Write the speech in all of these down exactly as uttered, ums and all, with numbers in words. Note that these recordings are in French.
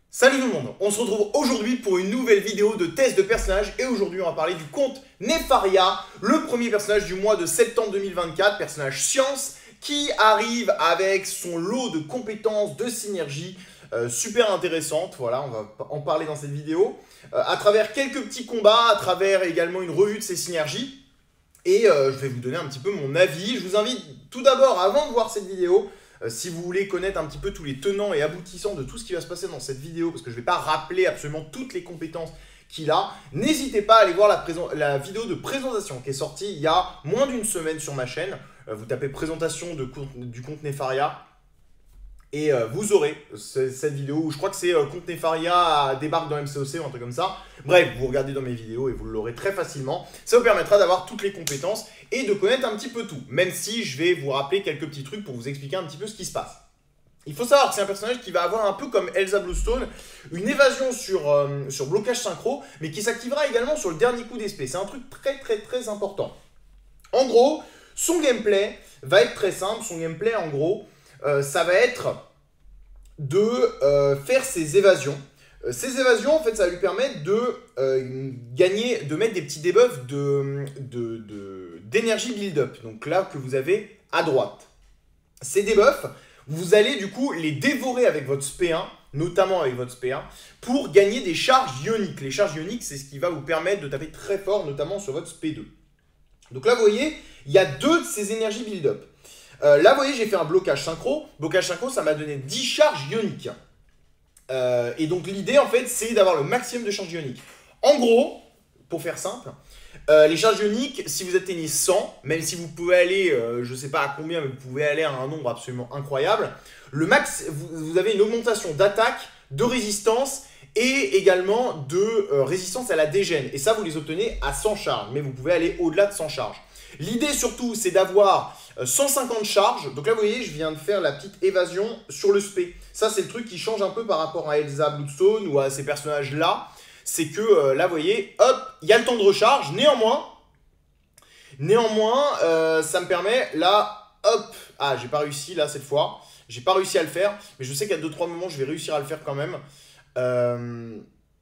Salut tout le monde, on se retrouve aujourd'hui pour une nouvelle vidéo de test de personnage et aujourd'hui on va parler du comte Nefaria, le premier personnage du mois de septembre deux mille vingt-quatre, personnage science qui arrive avec son lot de compétences, de synergie euh, super intéressantes. Voilà, on va en parler dans cette vidéo euh, à travers quelques petits combats, à travers également une revue de ses synergies et euh, je vais vous donner un petit peu mon avis. Je vous invite tout d'abord, avant de voir cette vidéo, Euh, si vous voulez connaître un petit peu tous les tenants et aboutissants de tout ce qui va se passer dans cette vidéo, parce que je ne vais pas rappeler absolument toutes les compétences qu'il a, n'hésitez pas à aller voir la, la vidéo de présentation qui est sortie il y a moins d'une semaine sur ma chaîne. Euh, vous tapez présentation de, du comte Nefaria et euh, vous aurez cette vidéo où je crois que c'est euh, comte Nefaria débarque dans M C O C ou un truc comme ça. Bref, vous regardez dans mes vidéos et vous l'aurez très facilement. Ça vous permettra d'avoir toutes les compétences et de connaître un petit peu tout, même si je vais vous rappeler quelques petits trucs pour vous expliquer un petit peu ce qui se passe. Il faut savoir que c'est un personnage qui va avoir un peu comme Elsa Bluestone, une évasion sur, euh, sur blocage synchro, mais qui s'activera également sur le dernier coup d'espée. C'est un truc très très très important. En gros, son gameplay va être très simple. Son gameplay, en gros, euh, ça va être de euh, faire ses évasions. Euh, ces évasions, en fait, ça va lui permettre de euh, gagner, de mettre des petits debuffs de, de, de, d'énergie build-up. Donc là, que vous avez à droite. Ces debuffs, vous allez du coup les dévorer avec votre S P un, notamment avec votre S P un, pour gagner des charges ioniques. Les charges ioniques, c'est ce qui va vous permettre de taper très fort, notamment sur votre S P deux. Donc là, vous voyez, il y a deux de ces énergies build-up. Euh, là, vous voyez, j'ai fait un blocage synchro. Blocage synchro, ça m'a donné dix charges ioniques. Euh, et donc, l'idée, en fait, c'est d'avoir le maximum de charges ioniques. En gros, pour faire simple, euh, les charges ioniques, si vous atteignez cent, même si vous pouvez aller, euh, je ne sais pas à combien, mais vous pouvez aller à un nombre absolument incroyable, le max, vous, vous avez une augmentation d'attaque, de résistance et également de euh, résistance à la dégène. Et ça, vous les obtenez à cent charges, mais vous pouvez aller au-delà de cent charges. L'idée surtout, c'est d'avoir cent cinquante charges. Donc là, vous voyez, je viens de faire la petite évasion sur le S P. Ça, c'est le truc qui change un peu par rapport à Elsa Bluestone ou à ces personnages-là. C'est que euh, là, vous voyez, hop, il y a le temps de recharge. Néanmoins, néanmoins euh, ça me permet, là, hop, ah, j'ai pas réussi, là, cette fois. J'ai pas réussi à le faire, mais je sais qu'à deux trois moments, je vais réussir à le faire quand même. Euh,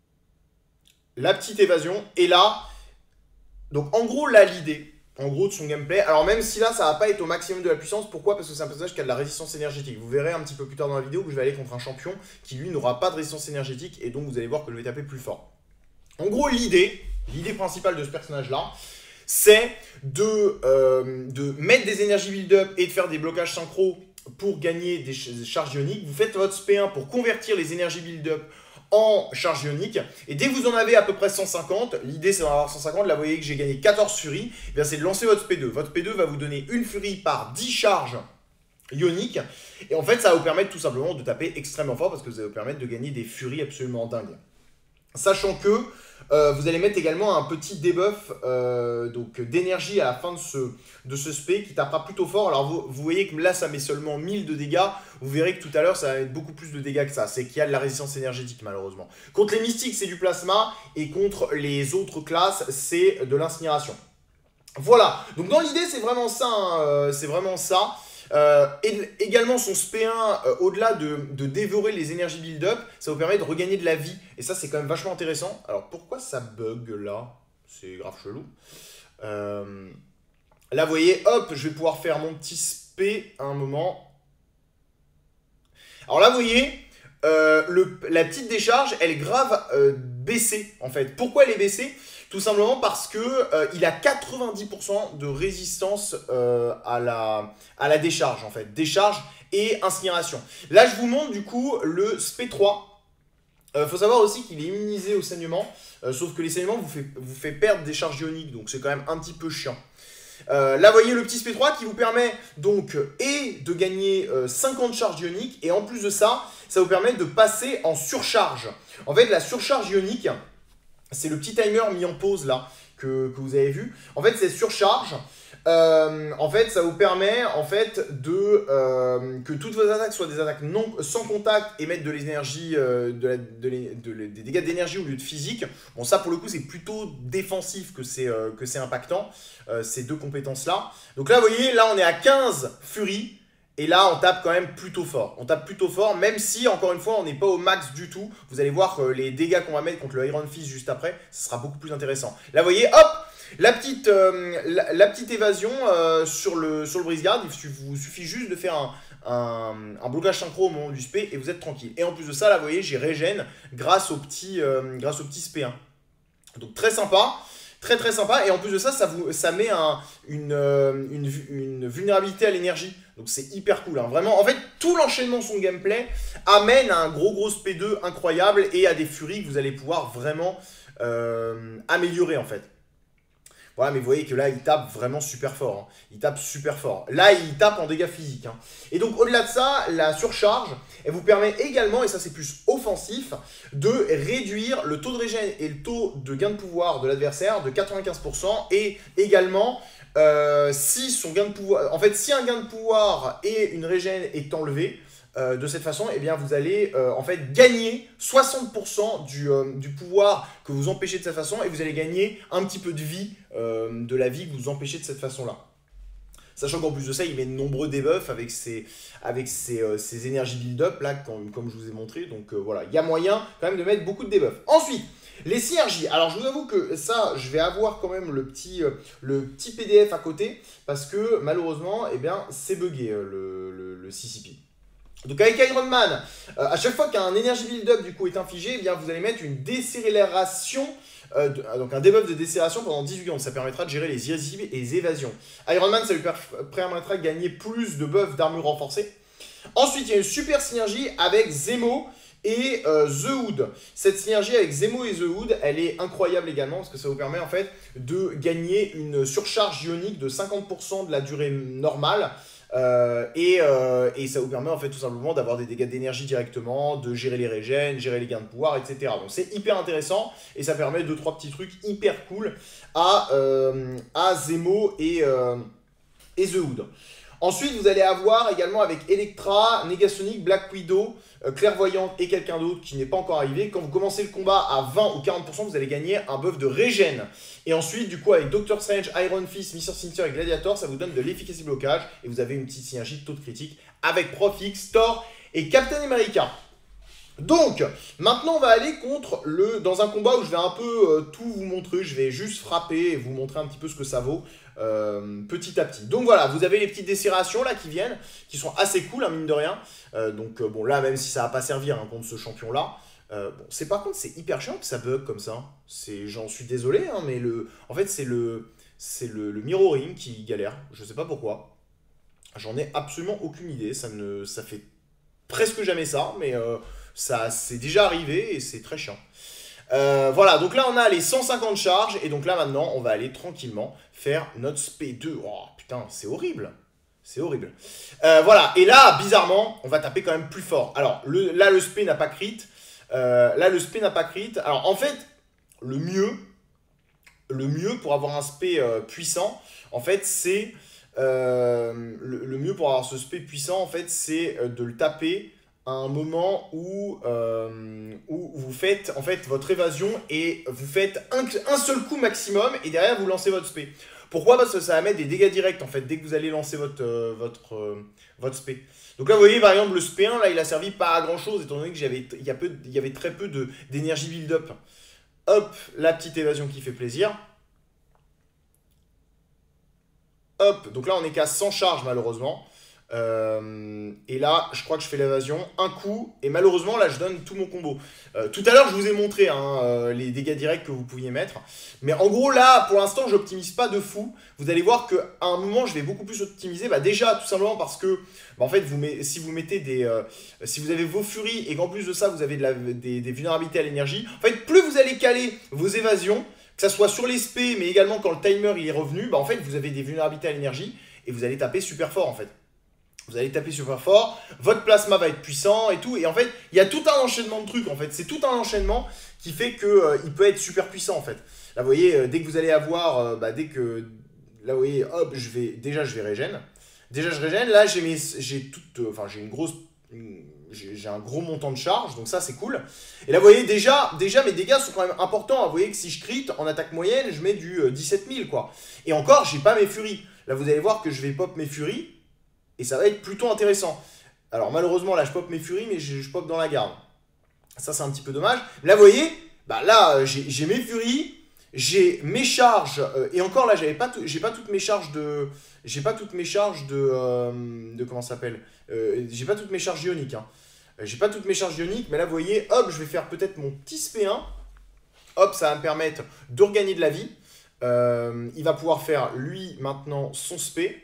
la petite évasion. Et là, donc en gros, là, l'idée... En gros, de son gameplay. Alors même si là, ça va pas être au maximum de la puissance. Pourquoi? Parce que c'est un personnage qui a de la résistance énergétique. Vous verrez un petit peu plus tard dans la vidéo que je vais aller contre un champion qui, lui, n'aura pas de résistance énergétique. Et donc, vous allez voir que je vais taper plus fort. En gros, l'idée, l'idée principale de ce personnage-là, c'est de, euh, de mettre des énergies build-up et de faire des blocages synchro pour gagner des, ch des charges ioniques. Vous faites votre S P un pour convertir les énergies build-up en charge ionique, et dès que vous en avez à peu près cent cinquante, l'idée c'est d'en avoir cent cinquante, là vous voyez que j'ai gagné quatorze furies, c'est de lancer votre S P deux. Votre S P deux va vous donner une furie par dix charges ioniques, et en fait ça va vous permettre tout simplement de taper extrêmement fort, parce que ça va vous permettre de gagner des furies absolument dingues. Sachant que euh, vous allez mettre également un petit debuff euh, d'énergie à la fin de ce, de ce S P qui tapera plutôt fort. Alors vous, vous voyez que là ça met seulement mille de dégâts. Vous verrez que tout à l'heure ça va mettre beaucoup plus de dégâts que ça. C'est qu'il y a de la résistance énergétique malheureusement. Contre les mystiques c'est du plasma et contre les autres classes c'est de l'incinération. Voilà, donc dans l'idée c'est vraiment ça, hein, euh, c'est vraiment ça. Euh, et également son S P un, euh, au-delà de, de dévorer les énergies build-up, ça vous permet de regagner de la vie. Et ça, c'est quand même vachement intéressant. Alors, pourquoi ça bug là? C'est grave chelou. Euh, là, vous voyez, hop, je vais pouvoir faire mon petit S P à un moment. Alors là, vous voyez, euh, le, la petite décharge, elle est grave euh, baissée, en fait. Pourquoi elle est baissée? Tout simplement parce que euh, il a quatre-vingt-dix pour cent de résistance euh, à, la, à la décharge, en fait. Décharge et incinération. Là, je vous montre du coup le S P trois. Il euh, faut savoir aussi qu'il est immunisé au saignement, euh, sauf que les saignements vous fait, vous fait perdre des charges ioniques, donc c'est quand même un petit peu chiant. Euh, là, vous voyez le petit S P trois qui vous permet donc et de gagner euh, cinquante charges ioniques, et en plus de ça, ça vous permet de passer en surcharge. En fait, la surcharge ionique... C'est le petit timer mis en pause là que, que vous avez vu. En fait, c'est surcharge. Euh, en fait, ça vous permet en fait de euh, que toutes vos attaques soient des attaques non, sans contact et mettre de l'énergie, euh, de, la, de, de, de, des dégâts d'énergie au lieu de physique. Bon, ça pour le coup, c'est plutôt défensif que c'est euh, que c'est impactant, euh, ces deux compétences là. Donc là, vous voyez, là on est à quinze furies. Et là, on tape quand même plutôt fort. On tape plutôt fort, même si, encore une fois, on n'est pas au max du tout. Vous allez voir que les dégâts qu'on va mettre contre le Iron Fist juste après, ce sera beaucoup plus intéressant. Là, vous voyez, hop, la petite, euh, la, la petite évasion euh, sur le, sur le brise-garde. Il vous suffit juste de faire un, un, un blocage synchro au moment du spé et vous êtes tranquille. Et en plus de ça, là, vous voyez, j'ai régène grâce au petit, euh, grâce au petit spé un. Donc, très sympa. Très très sympa, et en plus de ça, ça, vous, ça met un, une, une, une vulnérabilité à l'énergie. Donc c'est hyper cool, hein. Vraiment. En fait, tout l'enchaînement de son gameplay amène à un gros gros P deux incroyable et à des furies que vous allez pouvoir vraiment euh, améliorer en fait. Voilà, mais vous voyez que là, il tape vraiment super fort. Hein. Il tape super fort. Là, il tape en dégâts physiques. Hein. Et donc, au-delà de ça, la surcharge, elle vous permet également, et ça c'est plus offensif, de réduire le taux de régène et le taux de gain de pouvoir de l'adversaire de quatre-vingt-quinze pour cent. Et également, euh, si son gain de pouvoir... En fait, si un gain de pouvoir et une régène est enlevé, Euh, de cette façon, eh bien, vous allez euh, en fait gagner soixante pour cent du, euh, du pouvoir que vous empêchez de cette façon et vous allez gagner un petit peu de vie, euh, de la vie que vous empêchez de cette façon-là. Sachant qu'en plus de ça, il met de nombreux debuffs avec ses, avec ses, euh, ses énergies build-up, là, comme, comme je vous ai montré. Donc euh, voilà, il y a moyen quand même de mettre beaucoup de debuffs. Ensuite, les synergies. Alors je vous avoue que ça, je vais avoir quand même le petit, euh, le petit P D F à côté, parce que malheureusement, eh bien, c'est buggé euh, le, le, le C C P. Donc avec Iron Man, euh, à chaque fois qu'un énergie build-up du coup est infligé, eh bien vous allez mettre une décélération, euh, de, donc un debuff de décélération pendant dix-huit secondes. Ça permettra de gérer les irrésistibles et les évasions. Iron Man, ça lui permettra de gagner plus de buffs d'armure renforcée. Ensuite, il y a une super synergie avec Zemo et euh, The Hood. Cette synergie avec Zemo et The Hood, elle est incroyable également parce que ça vous permet en fait de gagner une surcharge ionique de cinquante pour cent de la durée normale. Euh, et, euh, et ça vous permet en fait tout simplement d'avoir des dégâts d'énergie directement, de gérer les régènes, gérer les gains de pouvoir, et cetera. Donc c'est hyper intéressant et ça permet deux trois petits trucs hyper cool à, euh, à Zemo et, euh, et The Hood. Ensuite, vous allez avoir également avec Elektra, Negasonic, Black Widow, euh, Clairvoyante et quelqu'un d'autre qui n'est pas encore arrivé. Quand vous commencez le combat à vingt ou quarante pour cent, vous allez gagner un buff de régène. Et ensuite, du coup, avec Doctor Strange, Iron Fist, mister Sinister et Gladiator, ça vous donne de l'efficacité blocage. Et vous avez une petite synergie de taux de critique avec Profix, Thor et Captain America. Donc, maintenant on va aller contre le dans un combat où je vais un peu euh, tout vous montrer, je vais juste frapper et vous montrer un petit peu ce que ça vaut euh, petit à petit. Donc voilà, vous avez les petites décérations là qui viennent, qui sont assez cool, hein, mine de rien. Euh, donc euh, bon là, même si ça va pas servir hein, contre ce champion là, euh, bon, c'est par contre c'est hyper chiant que ça bug comme ça. C'est, j'en suis désolé, hein, mais le, en fait c'est le, c'est le, le mirroring qui galère. Je sais pas pourquoi. J'en ai absolument aucune idée. Ça ne, ça fait presque jamais ça, mais euh, ça c'est déjà arrivé et c'est très chiant. Euh, voilà, donc là on a les cent cinquante charges et donc là maintenant on va aller tranquillement faire notre S P deux. Oh putain, c'est horrible. C'est horrible. Euh, voilà, et là, bizarrement, on va taper quand même plus fort. Alors, le, là, le S P n'a pas crit. Euh, là, le S P n'a pas crit. Alors, en fait, le mieux, le mieux pour avoir un S P euh, puissant, en fait, c'est... Euh, le, le mieux pour avoir ce S P puissant, en fait, c'est euh, de le taper à un moment où, euh, où vous faites, en fait, votre évasion et vous faites un, un seul coup maximum et derrière, vous lancez votre S P. Pourquoi? Parce que ça va mettre des dégâts directs en fait dès que vous allez lancer votre, euh, votre, euh, votre S P. Donc là vous voyez par exemple le S P un là il a servi pas à grand chose étant donné que j'avais il y a peu il y avait très peu de d'énergie build up. Hop, la petite évasion qui fait plaisir. Hop, donc là on est qu'à cent charges malheureusement. Euh, et là je crois que je fais l'évasion un coup et malheureusement là je donne tout mon combo. euh, tout à l'heure je vous ai montré hein, euh, les dégâts directs que vous pouviez mettre, mais en gros là pour l'instant j'optimise pas de fou. Vous allez voir qu'à un moment je vais beaucoup plus optimiser, bah, déjà tout simplement parce que bah, en fait vous met, si vous mettez des euh, si vous avez vos furies et qu'en plus de ça vous avez de la, des, des vulnérabilités à l'énergie, en fait plus vous allez caler vos évasions, que ça soit sur les S P mais également quand le timer il est revenu, bah, en fait vous avez des vulnérabilités à l'énergie et vous allez taper super fort en fait. Vous allez taper super fort, votre plasma va être puissant et tout. Et en fait, il y a tout un enchaînement de trucs en fait. C'est tout un enchaînement qui fait qu'il euh, peut être super puissant en fait. Là, vous voyez, euh, dès que vous allez avoir, euh, bah, dès que, là, vous voyez, hop, je vais, déjà, je vais régène. Déjà, je régène. Là, j'ai mes, j'ai toute, euh, enfin, j'ai une grosse, j'ai un gros montant de charge. Donc ça, c'est cool. Et là, vous voyez, déjà, déjà, mes dégâts sont quand même importants. Vous voyez que si je crit en attaque moyenne, je mets du euh, dix-sept mille quoi. Et encore, j'ai pas mes furies. Là, vous allez voir que je vais pop mes furies. et ça va être plutôt intéressant. Alors malheureusement là je pop mes furies mais je, je pop dans la garde. Ça c'est un petit peu dommage. Là vous voyez, bah là j'ai mes furies, j'ai mes charges, euh, et encore là j'avais pas j'ai pas toutes mes charges de... J'ai pas toutes mes charges de... Euh, de comment ça s'appelle euh, J'ai pas toutes mes charges ioniques. Hein. J'ai pas toutes mes charges ioniques, mais là vous voyez, hop, je vais faire peut-être mon petit S P un. Hop, ça va me permettre de regagner de la vie. Euh, il va pouvoir faire lui maintenant son S P.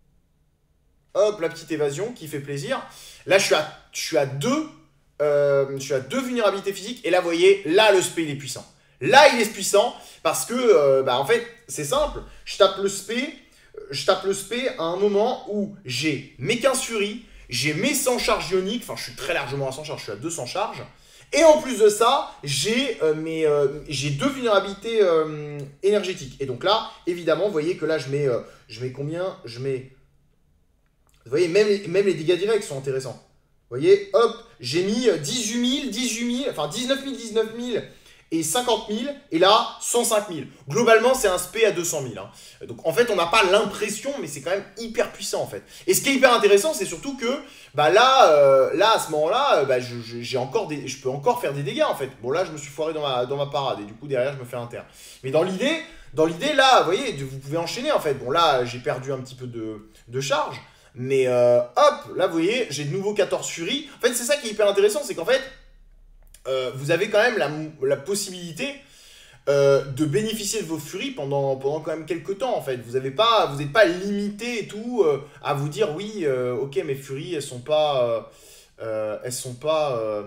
Hop, la petite évasion qui fait plaisir. Là, je suis à, je suis à deux, euh, je suis à deux vulnérabilités physiques. Et là, vous voyez, là, le S P, il est puissant. Là, il est puissant parce que, euh, bah, en fait, c'est simple. Je tape le S P, je tape le S P à un moment où j'ai mes quinze furies, j'ai mes cent charges ioniques. Enfin, je suis très largement à cent charges, je suis à deux cents charges. Et en plus de ça, j'ai euh, euh, deux vulnérabilités euh, énergétiques. Et donc là, évidemment, vous voyez que là, je mets, euh, je mets combien? Je mets... Vous voyez, même les, même les dégâts directs sont intéressants. Vous voyez, hop, j'ai mis dix-huit mille, dix-huit mille, enfin dix-neuf mille, dix-neuf mille et cinquante mille. Et là, cent cinq mille. Globalement, c'est un S P à deux cent mille. Hein. Donc en fait, on n'a pas l'impression, mais c'est quand même hyper puissant en fait. Et ce qui est hyper intéressant, c'est surtout que bah là, euh, là à ce moment-là, bah, je, je, j'ai encore des, je peux encore faire des dégâts en fait. Bon là, je me suis foiré dans ma, dans ma parade et du coup derrière, je me fais inter. Mais dans l'idée, dans l'idée là, vous voyez, vous pouvez enchaîner en fait. Bon là, j'ai perdu un petit peu de, de charge. Mais euh, hop, là vous voyez, j'ai de nouveau quatorze furies. En fait, c'est ça qui est hyper intéressant, c'est qu'en fait, euh, vous avez quand même la, la possibilité euh, de bénéficier de vos furies pendant, pendant quand même quelques temps, en fait. Vous n'êtes pas, vous pas limité et tout euh, à vous dire, oui, euh, ok, mes furies, elles sont pas... Euh, euh, elles sont pas... Euh,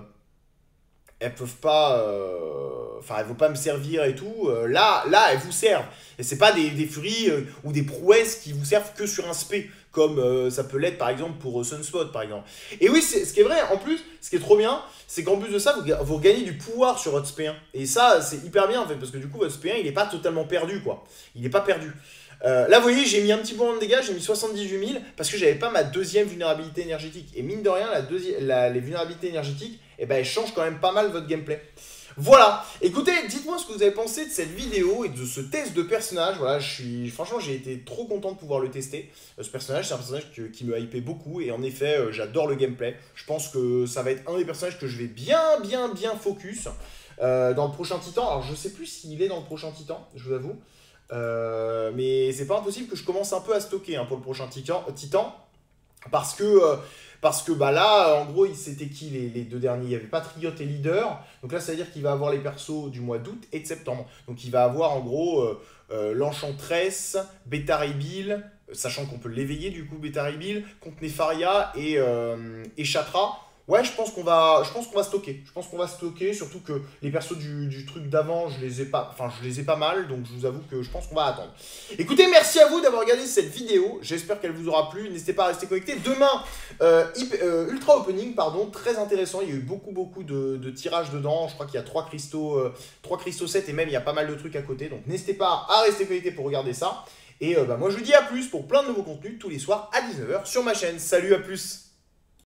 elles peuvent pas... Enfin, euh, elles ne vont pas me servir et tout. Euh, là, là, elles vous servent. Et c'est pas des, des furies euh, ou des prouesses qui vous servent que sur un S P. Comme euh, ça peut l'être par exemple pour euh, Sunspot par exemple. Et oui, ce qui est vrai, en plus, ce qui est trop bien, c'est qu'en plus de ça, vous, vous gagnez du pouvoir sur votre S P un. Et ça, c'est hyper bien en fait, parce que du coup, votre S P un, il n'est pas totalement perdu, quoi. Il n'est pas perdu. Euh, là, vous voyez, j'ai mis un petit point de dégâts, j'ai mis soixante-dix-huit mille, parce que j'avais pas ma deuxième vulnérabilité énergétique. Et mine de rien, la deuxième, la, les vulnérabilités énergétiques, eh ben, elles changent quand même pas mal votre gameplay. Voilà, écoutez, dites-moi ce que vous avez pensé de cette vidéo et de ce test de personnage. Voilà, je suis, franchement, j'ai été trop content de pouvoir le tester. Euh, ce personnage, c'est un personnage que, qui me hypait beaucoup et en effet, euh, j'adore le gameplay. Je pense que ça va être un des personnages que je vais bien, bien, bien focus euh, dans le prochain Titan. Alors, je sais plus s'il est dans le prochain Titan, je vous avoue. Euh, mais c'est pas impossible que je commence un peu à stocker hein, pour le prochain Titan, titan parce que... Euh, Parce que bah là, en gros, c'était qui les, les deux derniers? Il y avait Patriote et Leader. Donc là, ça veut dire qu'il va avoir les persos du mois d'août et de septembre. Donc il va avoir en gros euh, euh, l'Enchantress, Beta Ray Bill, sachant qu'on peut l'éveiller du coup, Beta Ray Bill, contre Nefaria et, euh, et Chatra. Ouais, je pense qu'on va, je pense qu'on va stocker. Je pense qu'on va stocker, surtout que les persos du, du truc d'avant, je les ai pas, enfin, je les ai pas mal, donc je vous avoue que je pense qu'on va attendre. Écoutez, merci à vous d'avoir regardé cette vidéo. J'espère qu'elle vous aura plu. N'hésitez pas à rester connecté. Demain, euh, euh, Ultra Opening, pardon, très intéressant. Il y a eu beaucoup, beaucoup de, de tirages dedans. Je crois qu'il y a trois cristaux, euh, trois cristaux sept et même il y a pas mal de trucs à côté. Donc n'hésitez pas à rester connecté pour regarder ça. Et euh, bah, moi, je vous dis à plus pour plein de nouveaux contenus tous les soirs à dix-neuf heures sur ma chaîne. Salut, à plus!